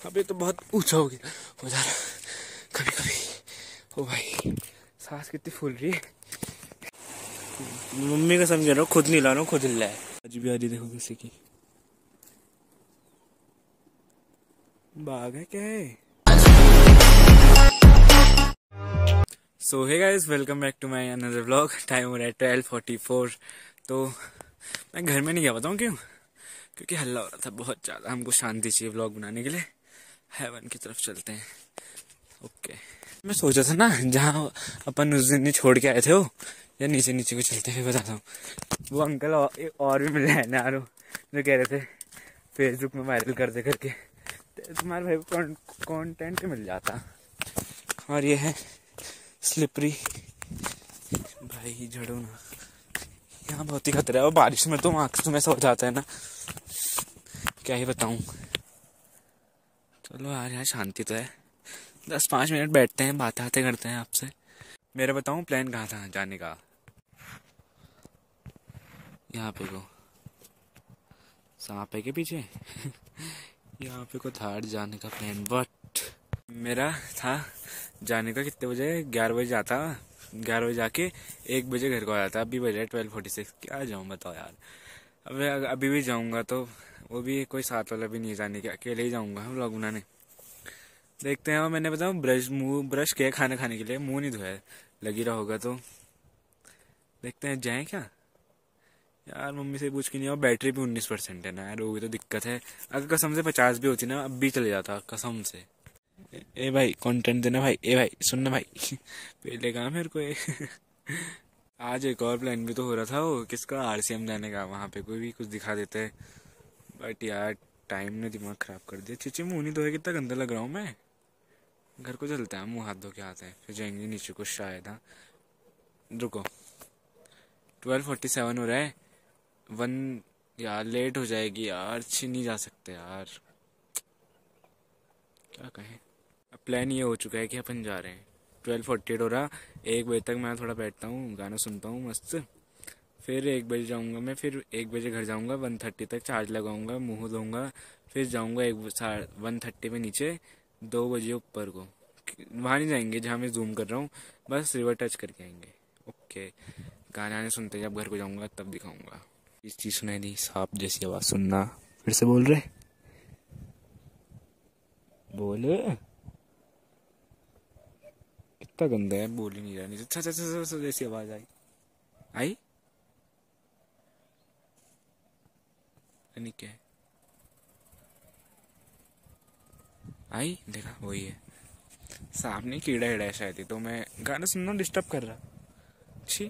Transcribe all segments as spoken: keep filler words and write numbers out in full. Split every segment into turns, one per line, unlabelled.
अभी तो बहुत ऊंचा हो गया हो जा रहा कभी कभी। ओ भाई सांस कितनी फूल रही है। मम्मी का समझ रहा हूँ, खुद नहीं ला रहा हूँ, खुद हिल रहा है। आज भी आ रही देखो किसी की। बाघ है क्या है? So hey guys, welcome back to my another vlog. Time हो रहा है ट्वेल्व फोर्टी फोर। तो मैं घर में नहीं गया, बताऊँ क्यों? क्योंकि हल्ला हो रहा था बहुत ज़्यादा। हमको शांति चाहिए व्लॉग बनाने के लिए। हेवन की तरफ चलते हैं। ओके, मैं सोचा था ना जहाँ अपन उस दिन छोड़ के आए थे वो, या नीचे नीचे को चलते हैं बताता हूँ। वो अंकल और, और भी मिल रहे हैं ना यारो, जो कह रहे थे फेसबुक में वायरल करते करके तुम्हारे भाई को कंटेंट मिल जाता। और ये है स्लिपरी भाई, झड़ो ना, यहाँ बहुत ही खतरा है। और बारिश में तो आँख में ऐसा हो जाता है ना, क्या ही बताऊँ। चलो यार, यहाँ शांति तो है। दस पाँच मिनट बैठते हैं, बातें बातें करते हैं आपसे। मेरा बताऊँ प्लान कहाँ था जाने का? यहाँ पे को सांप है के पीछे यहाँ पे को थार जाने का प्लान, बट मेरा था जाने का कितने बजे? ग्यारह बजे जाता, ग्यारह बजे जाके एक बजे घर को आ जाता। अभी बजे ट्वेल्व फोर्टी सिक्स, क्या जाऊँ बताओ यार। अब अभी भी जाऊँगा तो वो भी कोई साथ वाला भी नहीं जाने के, अकेले ही जाऊँगा व्लॉग बनाने। देखते हैं। और मैंने बताऊँ ब्रश मुँह ब्रश किया खाना खाने के लिए, मुँह नहीं धोया, लगी रहा होगा तो देखते हैं जाएँ क्या यार। मम्मी से पूछ के नहीं। और बैटरी भी उन्नीस परसेंट है ना यार, वो भी तो दिक्कत है। अगर कसम से पचास भी होती ना, अब भी चले जाता कसम से। ए, ए भाई कंटेंट देना भाई, ए भाई सुनना भाई पहले कहा मेरे को आज एक और प्लान भी तो हो रहा था, वो किसका, आरसीएम जाने का। वहाँ पे कोई भी कुछ दिखा देते हैं, बट यार टाइम ने दिमाग खराब कर दिया। चिची मुँह नहीं धोए, कितना गंदा लग रहा हूँ मैं। घर को चलते हैं, मुँह हाथ धो के आते हैं, फिर जाएंगे नीचे को शायद। हाँ रुको, ट्वेल्व फोर्टी सेवन हो रहा है। वन यार लेट हो जाएगी यार, अच्छी नहीं जा सकते यार, क्या कहें। अब प्लान ये हो चुका है कि अपन जा रहे हैं। ट्वेल्व फोर्टी एट हो रहा, एक बजे तक मैं थोड़ा बैठता हूँ, गाना सुनता हूँ मस्त। फिर एक बजे जाऊँगा मैं, फिर एक बजे घर जाऊँगा, वन थर्टी तक चार्ज लगाऊँगा, मुँह धोऊँगा, फिर जाऊँगा एक वन थर्टी में नीचे, दो बजे ऊपर को। वहाँ नहीं जाएंगे जहाँ मैं जूम कर रहा हूँ, बस रिवर टच करके आएंगे। ओके, गाना आने सुनते जब घर को जाऊँगा तब दिखाऊँगा। इस चीज़ सुनाई दी, सांप जैसी आवाज़ सुनना। फिर से बोल रहे, बोले कितना गंदा है, बोल ही नहीं रहा। नहीं अच्छा अच्छा जैसी आवाज़ आई आई नहीं, क्या आई? देखा, वही है सांप नहीं, कीड़ा हीड़ा है शायद ही। तो मैं गाना सुनना डिस्टर्ब कर रहा। छी,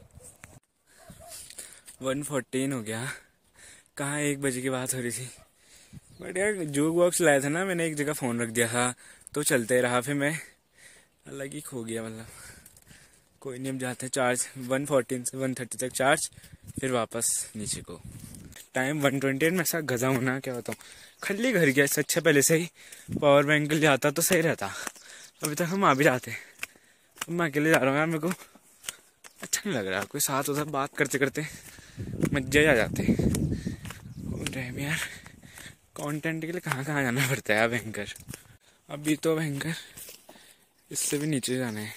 वन फोर्टीन हो गया। कहाँ एक बजे की बात हो रही थी। बट यार जूक बॉक्स लाया था ना मैंने, एक जगह फ़ोन रख दिया था तो चलते रहा, फिर मैं अलग ही खो गया। मतलब कोई नहीं, हम जाते हैं चार्ज वन फोर्टीन से वन थर्टी तक चार्ज, फिर वापस नीचे को। टाइम वन ट्वेंटी एट में ऐसा गजा होना, क्या बताऊँ। खाली घर गया, इससे अच्छा पहले से ही पावर बैंक ले आता तो सही रहता। अभी तक हम आ भी जाते। अब मैं अकेले जा रहा हूँ यार, मेरे को अच्छा नहीं लग रहा। कोई साथ उधर बात करते करते मजे आ जाते रहे यार। कंटेंट के लिए कहाँ कहाँ जाना पड़ता है यार भयंकर। अभी तो भयंकर इससे भी नीचे जाना है।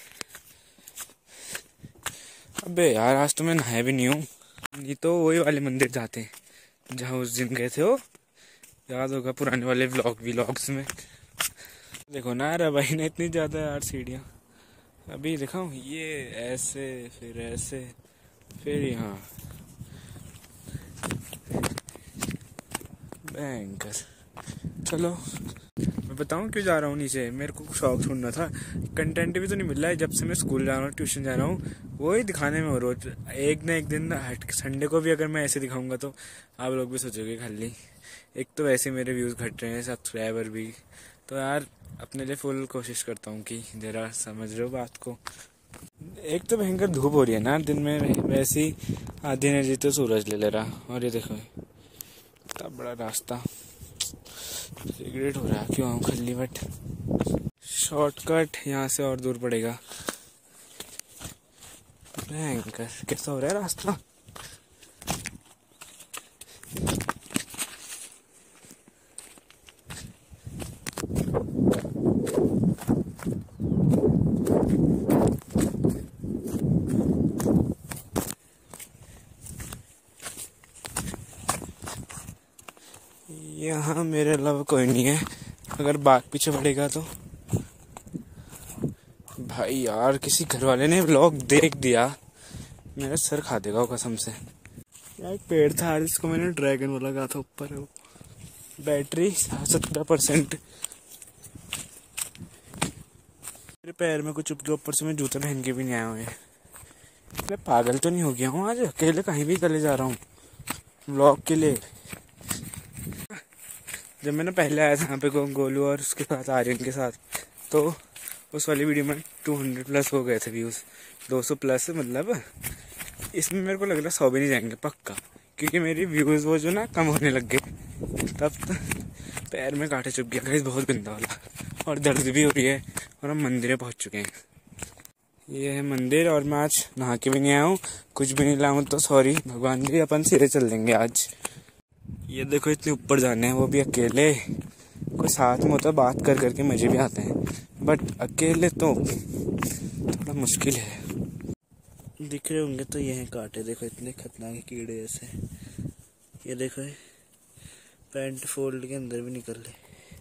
अबे यार आज तो मैं नहाया भी नहीं हूँ। ये तो वही वाले मंदिर जाते हैं जहाँ उस दिन गए थे, वो याद होगा पुराने वाले व्लॉग व्लॉग्स में। देखो ना यार, भाई ने इतनी ज़्यादा यार सीढ़ियाँ। अभी दिखाऊँ, ये ऐसे, फिर ऐसे, फिर यहाँ भयंकर। चलो मैं बताऊँ क्यों जा रहा हूँ नीचे। मेरे को शौक छोड़ना था, कंटेंट भी तो नहीं मिल रहा है जब से मैं स्कूल जा रहा हूँ, ट्यूशन जा रहा हूँ। वही दिखाने में हो रोज। एक ना एक दिन हट, संडे को भी अगर मैं ऐसे दिखाऊंगा तो आप लोग भी सोचोगे खाली। एक तो वैसे मेरे व्यूज़ घट रहे हैं, सब्सक्राइबर भी। तो यार अपने लिए फुल कोशिश करता हूँ कि जरा समझ रहे हो बात को। एक तो भयंकर धूप हो रही है ना दिन में, वैसे ही आधी एनर्जी तो सूरज ले ले रहा। और ये देखो इतना बड़ा रास्ता, रिग्रेट हो रहा है क्यों आऊँ खल्ली। बट शॉर्टकट यहाँ से और दूर पड़ेगा। भयंकर कैसा हो रहा है रास्ता। यहाँ मेरे अलावा कोई नहीं है, अगर बाघ पीछे पड़ेगा तो। भाई यार किसी घर वाले ने व्लॉग देख दिया, मेरा सर खा देगा वो कसम से। यार एक पेड़ था जिसको मैंने ड्रैगन वाला कहा था, ऊपर है वो। बैटरी सत्रह परसेंट। मेरे पैर में कुछ उपके ऊपर से मैं जूते पहन के भी नहीं आया हूँ। मैं पागल तो नहीं हो गया हूँ आज, अकेले कहीं भी चले जा रहा हूँ व्लॉग के लिए। जब मैंने पहले आया था यहाँ पे गोलू और उसके साथ आर्यन के साथ, तो उस वाली वीडियो में दो सौ प्लस हो गए थे व्यूज़, दो सौ प्लस। मतलब इसमें मेरे को लग रहा है सौ भी नहीं जाएंगे पक्का, क्योंकि मेरी व्यूज़ वो जो ना कम होने लग गए। तब तो पैर में कांटे चुभ गया गाइस, बहुत गंदा वाला, और दर्द भी हो रही है। और हम मंदिर पहुँच चुके हैं। ये है मंदिर, और मैं आज नहा के भी नहीं आया हूँ, कुछ भी नहीं लाऊँ तो सॉरी भगवान जी, अपन सिरे चल देंगे आज। ये देखो इतने ऊपर जाने हैं, वो भी अकेले। कोई साथ में होता बात कर करके मजे भी आते हैं, बट अकेले तो थोड़ा मुश्किल है। दिख रहे होंगे तो ये हैं कांटे, देखो इतने खतरनाक कीड़े ऐसे। ये देखो पैंट फोल्ड के अंदर भी निकल रहे।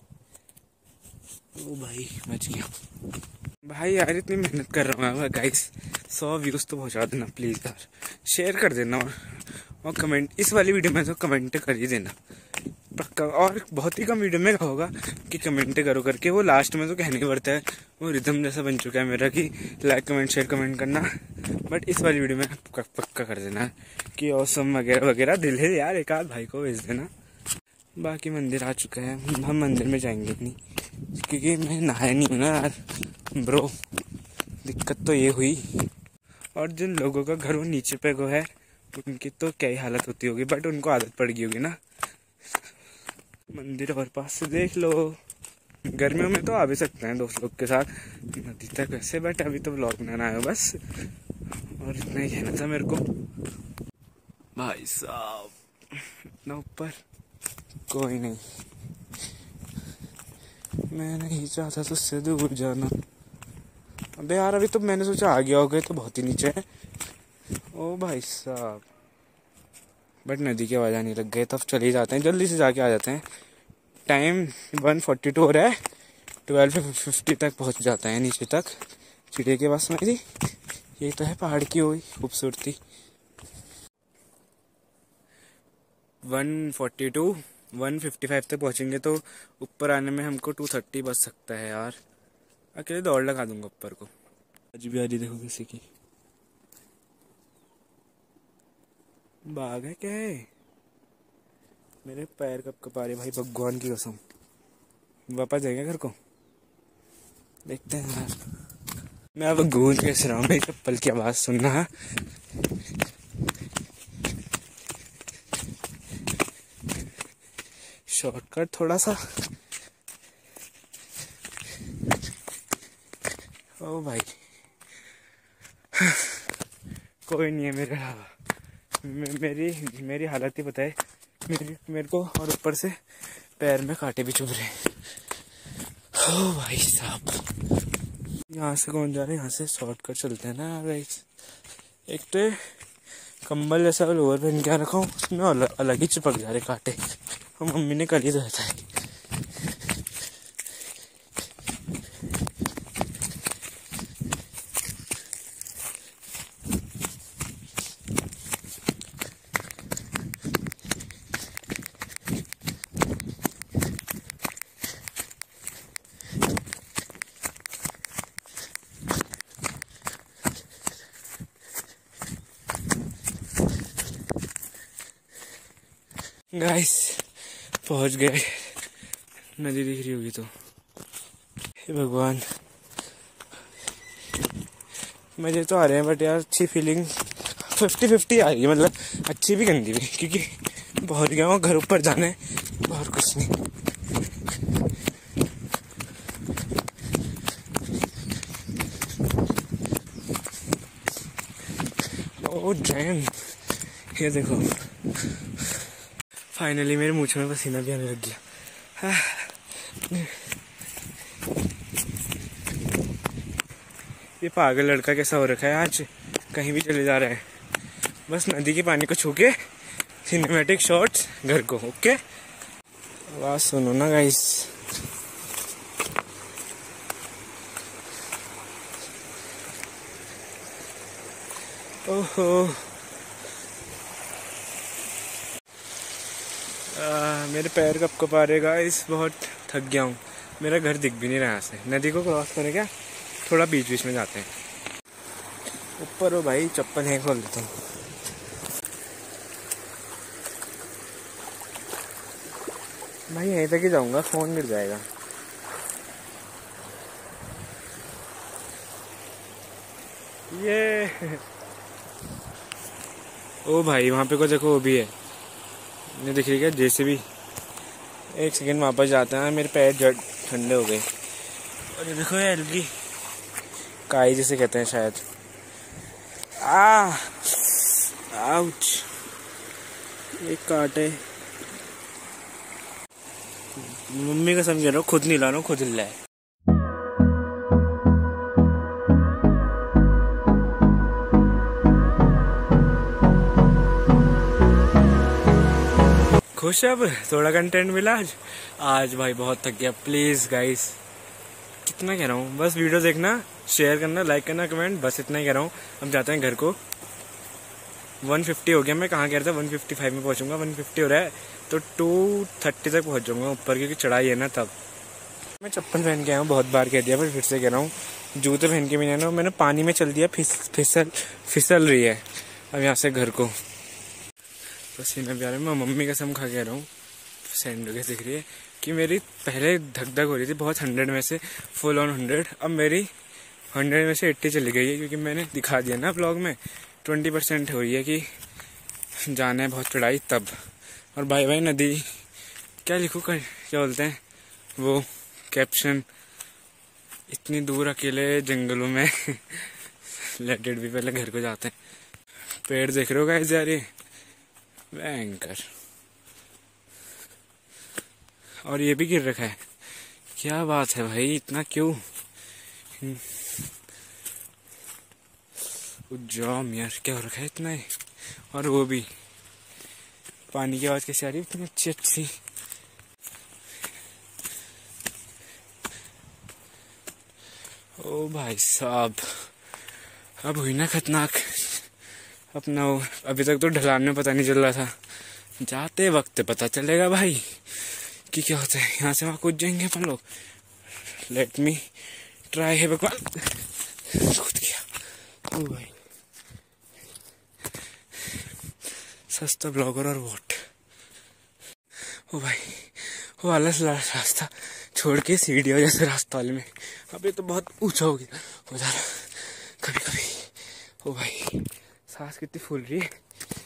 ओ भाई बच गया। भाई यार इतनी मेहनत कर रहा हूँ गाइस, सौ व्यूज़ तो पहुँचा देना प्लीज़ यार, शेयर कर देना, और, और कमेंट इस वाली वीडियो में तो कमेंट कर ही देना पक्का। और बहुत ही कम वीडियो में होगा कि कमेंट करो करके, वो लास्ट में तो कहने ही पड़ता है, वो रिदम जैसा बन चुका है मेरा कि लाइक कमेंट शेयर कमेंट करना। बट इस वाली वीडियो में पक्का कर देना कि ऑसम वगैरह वगैरह दिल है यार, एक आध भाई को भेज देना। बाकी मंदिर आ चुका है, हम मंदिर में जाएंगे नहीं क्योंकि मैं नहाया नहीं हूँ ना यार ब्रो, दिक्कत तो ये हुई। और जिन लोगों का घर वो नीचे पे को है, उनकी तो क्या ही हालत होती होगी, बट उनको आदत पड़ गई होगी ना। मंदिर और पास से देख लो। गर्मियों में तो आ भी सकते हैं दोस्त लोग के साथ नदी तक वैसे, बट अभी तो व्लॉग बनाना है बस, और इतना ही कहना था मेरे को। भाई साहब इतना ऊपर कोई नहीं, मैं नहीं चाहता तुझसे दूर जाना। अबे यार अभी तो मैंने सोचा आ गया होगा, तो बहुत ही नीचे है। ओ भाई साहब, बट नदी की आवाज़ आने लग गए, तब चले जाते हैं, जल्दी से जाके आ जाते हैं। टाइम वन फोर्टी टू हो रहा है, ट्वेल्व फिफ्टी तक पहुंच जाता है नीचे तक चिड़िया के पास मेरी। यही तो है पहाड़ की हुई खूबसूरती। One forty to one fifty five तक पहुंचेंगे तो ऊपर आने में हमको टू थर्टी बच सकता है यार। अकेले दौड़ लगा दूंगा ऊपर को। आज भी आ रही देखो किसी की, बाघ है क्या है? मेरे पैर कब कप आ रहे भाई, भगवान की कसम। वापस जाएंगे घर को, देखते हैं यार। मैं अब गूंज कैसे रहा हूँ, मेरी चप्पल की आवाज़ सुनना है। शॉर्टकट थोड़ा सा। ओ भाई कोई नहीं है मेरे अलावा। मे, मेरी मेरी हालत ही बताए मेरी मेरे को, और ऊपर से पैर में कांटे भी चुभ रहे हैं। ओ भाई साहब, यहाँ से कौन जा रहा है, यहाँ से शॉर्टकट चलते हैं ना गाइस। एक तो कंबल जैसा लोअर पहन के रखा हूँ, उसमें अलग अलग ही चिपक जा रहे कांटे, और मम्मी ने कल ही धोया था। गाइस पहुंच गए, नदी दिख रही होगी तो। हे भगवान, मजे तो आ रहे हैं, बट यार अच्छी फीलिंग फिफ्टी फिफ्टी आ रही है, मतलब अच्छी भी गंदी भी, क्योंकि पहुंच गया हूँ, घर ऊपर जाना है और कुछ नहीं। ओ जैन, ये देखो फाइनली मेरे मुँह में पसीना भी आने लग गया। ये पागल लड़का कैसा हो रखा है, आज कहीं भी चले जा रहा है, बस नदी के पानी को छू के सिनेमैटिक शॉट्स घर को। ओके आवाज सुनो ना गाइस। ओहो आ, मेरे पैर कब कब आ रहे गाइस, बहुत थक गया हूँ। मेरा घर दिख भी नहीं रहा यहाँ से। नदी को क्रॉस करें क्या, थोड़ा बीच बीच में जाते हैं। ऊपर हो भाई, चप्पल यहीं खोल देता हूँ। भाई यहीं तक ही जाऊंगा, फोन गिर जाएगा। ये ओ भाई वहाँ पे को देखो, वो भी है, नहीं दिख रही क्या जैसे भी। एक सेकंड वापस जाते हैं, मेरे पैर जड़ ठंडे हो गए। और ये देखो ये एलगी काई जिसे कहते हैं शायद। आ आउच, एक काटे। मम्मी का समझ रहा हूँ, खुद नहीं ला रहा हूँ, खुद हिल रहा है। खुश अब थोड़ा कंटेंट मिला आज। आज भाई बहुत थक गया। प्लीज गाइस, कितना कह रहा हूँ, बस वीडियो देखना, शेयर करना, लाइक करना, कमेंट, बस इतना ही कह रहा हूँ। हम जाते हैं घर को। एक सौ पचास हो गया, मैं कहाँ कह रहा था एक सौ पचपन में पहुंचूंगा। एक सौ पचास हो रहा है तो दो सौ तीस तक पहुंच जाऊंगा ऊपर, क्योंकि चढ़ाई है ना। तब मैं चप्पल पहन के आया हूँ, बहुत बार कह दिया, पर फिर से कह रहा हूँ, जूते पहन के भी नहीं ना। मैंने पानी में चल दिया, फिस, फिसल फिसल रही है अब यहाँ से घर को। पसीना भी आ रहा है। मैं मम्मी कसम खा के रहा हूँ, सैंडो के दिख रही है कि मेरी पहले धक धक हो रही थी बहुत, हंड्रेड में से फुल ऑन हंड्रेड, अब मेरी हंड्रेड में से एट्टी चली गई है, क्योंकि मैंने दिखा दिया ना ब्लॉग में। ट्वेंटी परसेंट हो रही है कि जाना है बहुत चढ़ाई तब। और बाय बाय नदी, क्या लिखूँ, क्या बोलते हैं वो कैप्शन, इतनी दूर अकेले जंगलों में लेट इट भी, पहले घर को जाते हैं। पेड़ देख रहे हो गाइस यार, ये भयंकर। और ये भी गिर रखा है, क्या बात है भाई, इतना क्यों। जाम यार, क्या हो रखा है इतना है। और वो भी पानी की आवाज कैसी आ रही है, इतनी अच्छी अच्छी। ओ भाई साहब, अब हुई ना खतरनाक अपना। अभी तक तो ढलान में पता नहीं चल रहा था, जाते वक्त पता चलेगा भाई कि क्या होता है। यहाँ से वहां कूद जाएंगे अपन लोग। लेट मी ट्राई है भगवान। कूद गया। ओ भाई, सस्ता ब्लॉगर और वोट। ओ भाई, वो वाला रास्ता छोड़ के सीढ़ियों जैसे रास्ता वाले में, अभी तो बहुत ऊंचा हो गया उधर कभी कभी। ओ भाई, सांस कितनी फूल रही है।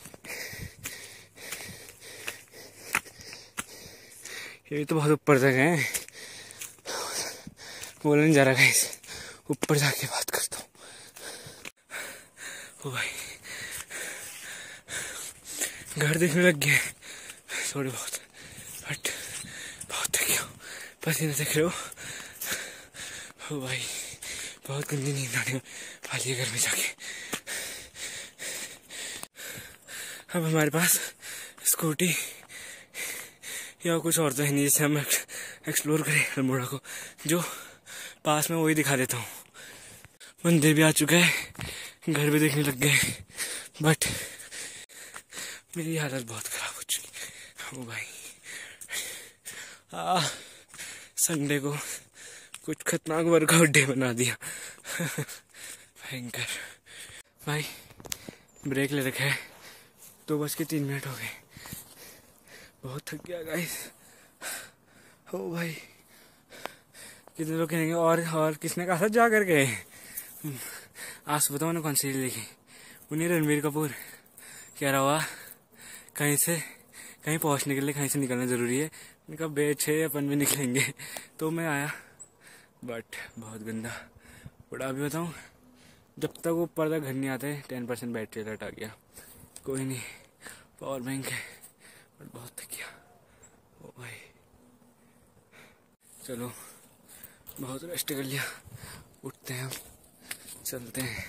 ये तो बहुत ऊपर तक है, बोलने नहीं जा रहा गाइस, ऊपर जाके बात करता हूँ। ओ भाई, घर देखने लग गए थोड़े बहुत, बट बहुत थक गया, पसीना देख रहे हो। ओ भाई, बहुत गंदी नींद आने वाली है घर में जाके। अब हमारे पास स्कूटी या कुछ और तो है नहीं जिससे हम एक्सप्लोर करें अल्मोड़ा को। जो पास में वही दिखा देता हूँ। मंदिर भी आ चुका है, घर भी देखने लग गए, बट मेरी हालत बहुत खराब हो चुकी। ओ भाई, आ संडे को कुछ खतरनाक वर्कआउट डे बना दिया। भयंकर। भाई ब्रेक ले रखा है, दो बज के तीन मिनट हो गए, बहुत थक गया गाइस। हो भाई, कितने लोग कहेंगे और और किसने कहा था जा करके। आज बताओ ना कौन सी लिखी, उन्हीं रणबीर कपूर कह रहा हुआ कहीं से कहीं पहुंचने के लिए कहीं से निकलना जरूरी है। उनका बेच है, अपन भी निकलेंगे। तो मैं आया, बट बहुत गंदा। बड़ा भी बताऊँ, जब तक वो ऊपर तक घर नहीं आते टेन परसेंट बैटरी अलर्ट आ गया। कोई नहीं, पावर बैंक है, बट बहुत थक गया। ओ भाई, चलो बहुत रेस्ट कर लिया, उठते हैं हम, चलते हैं।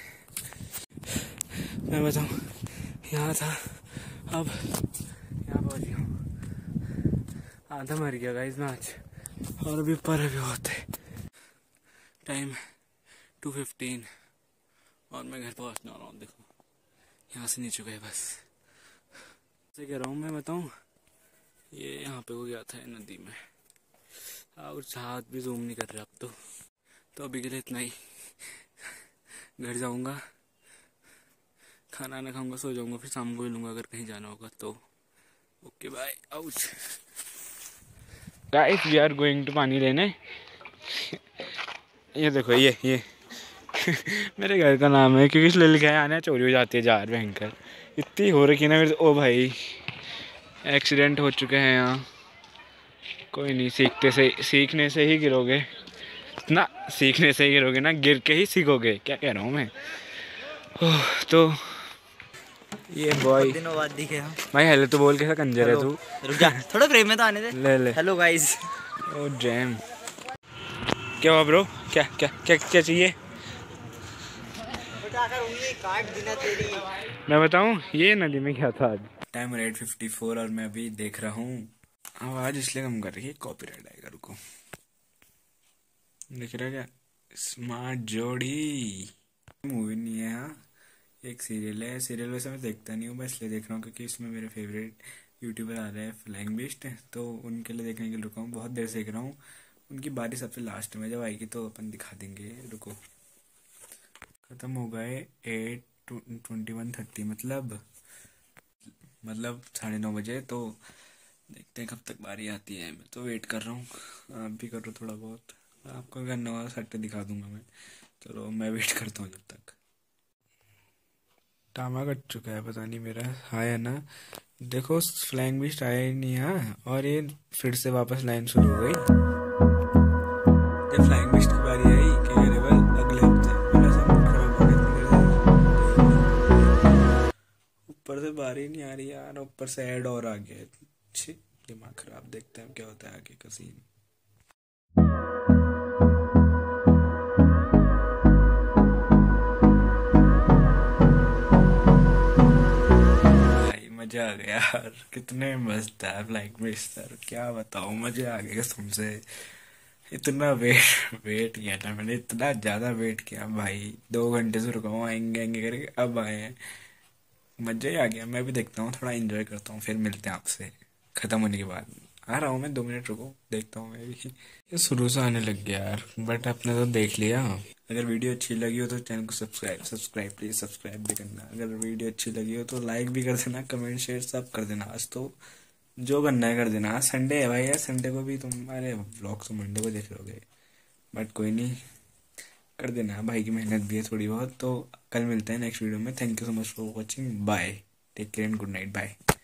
मैं बताऊँ, यहाँ था, अब यहाँ पहुँच गया हूँ। आधा मर गया गाइस मैं आज, और अभी ऊपर अभी होते टाइम टू फिफ्टीन और मैं घर पहुंचने वाला हूँ। देखो यहाँ से नीचे गए बस से कह रहा हूँ मैं बताऊँ, ये यहाँ पे हो गया था नदी में, और हाथ भी जूम नहीं कर रहा अब तो। तो अभी के लिए इतना ही, घर जाऊँगा, खाना ना खाऊंगा, सो जाऊंगा, फिर शाम को ही लूँगा अगर कहीं जाना होगा तो। Okay bye. Ouch guys we are going to पानी लेने। ये देखो ये ये मेरे घर का नाम है, क्योंकि इसलिए लिखा है आने चोरी हो जाती है जार भयंकर इतनी हो रखी ना मेरे। ओ भाई एक्सीडेंट हो चुके हैं यहाँ। कोई नहीं, सीखते से सीखने से ही गिरोगे ना, सीखने से ही गिरोगे ना, गिर के ही सीखोगे। क्या कह रहा हूँ मैं। ओह, तो ये बॉय
दिनों बाद दिखे हम
भाई। हेलो तो बोल, कैसा कंजर है तू।
रुक जा थोड़ा फ्रेम में तो आने दे।
ले ले।
Hello guys.
ओ जैम। क्या हुआ ब्रो, क्या क्या क्या क्या चाहिए
काट देना तेरी।
मैं बताऊं, ये नदी में क्या था आज। टाइम एट फिफ्टी फोर और मैं अभी देख रहा हूँ। आवाज इसलिए कम कर रही है, कॉपीराइट आएगा। रुको, देख रहा क्या, स्मार्ट जोड़ी मूवी नहीं है। हाँ एक सीरियल है। सीरियल वैसे मैं देखता नहीं हूँ, मैं इसलिए देख रहा हूँ क्योंकि इसमें मेरे फेवरेट यूट्यूबर आ रहे हैं फ्लाइंग बिस्ट, तो उनके लिए देखने के लिए रुका हूँ। बहुत देर से देख रहा हूँ, उनकी बारी सबसे लास्ट में जब आएगी तो अपन दिखा देंगे। रुको, खत्म हो गए एट ट्वेंटी वन थर्टी मतलब मतलब साढ़े नौ बजे। तो देखते हैं कब तक बारी आती है। मैं तो वेट कर रहा हूँ, आप भी करो थोड़ा बहुत। आपको अगर नवा सेट दिखा दूंगा मैं। चलो मैं वेट करता हूँ जब तक। टामा कट चुका है, पता नहीं मेरा आया ना। देखो फ्लाइंग बिस्ट आया ही नहीं है, और ये फिर से वापस लाइन शुरू हो गई। जब फ्लाइंग बिस्ट की बारी आई कि अवेलेबल अगले हफ्ते, मेरा सब मूड खराब हो गया। ऊपर से बारी नहीं आ रही यार, ऊपर से ऐड और आ गया। छी, दिमाग खराब। देखते हैं क्या होता है आगे का सीन। मजा आ गया यार, कितने मस्त है फ्लाइंग बिस्ट। क्या बताऊं, मजा आ गया तुमसे। इतना वेट वेट किया था मैंने, इतना ज्यादा वेट किया भाई। दो घंटे से रुका हूँ, आएंगे आएंगे करके अब आए हैं। मजा ही आ गया। मैं भी देखता हूँ, थोड़ा एंजॉय करता हूँ, फिर मिलते हैं आपसे खत्म होने के बाद। आ रहा हूँ मैं, दो मिनट रुको, देखता हूँ मैं भी। ये शुरू से आने लग गया यार, बट आपने तो देख लिया। अगर वीडियो अच्छी लगी हो तो चैनल को सब्सक्राइब सब्सक्राइब प्लीज सब्सक्राइब भी करना। अगर वीडियो अच्छी लगी हो तो लाइक भी कर देना, कमेंट शेयर सब कर देना। आज तो जो करना है कर देना। आज संडे है भाई यार, संडे को भी तुम, अरे व्लॉग तो मंडे को देख लोगे, बट कोई नहीं, कर देना। भाई की मेहनत भी है थोड़ी बहुत। तो कल मिलते हैं नेक्स्ट वीडियो में। Thank you so much for watching, bye, take care and good night, bye.